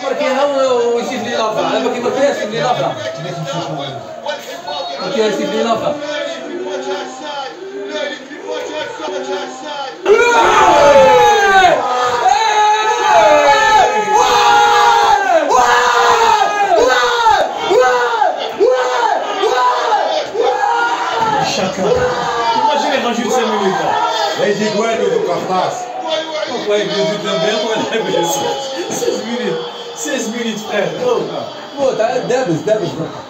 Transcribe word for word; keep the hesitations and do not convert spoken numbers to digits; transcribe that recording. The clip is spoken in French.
ماركيها ويسيب لي لافا، على بالك ماركيها يسيب لي لافا. ماركيها يسيب لي لافا. Imagine il rajoute cinq minutes. Vas-y, Gouel, ou donc en place. Ouais, il rajoute un verre, ouais, seize minutes. seize minutes, frère. Oh, t'as دابز دابز.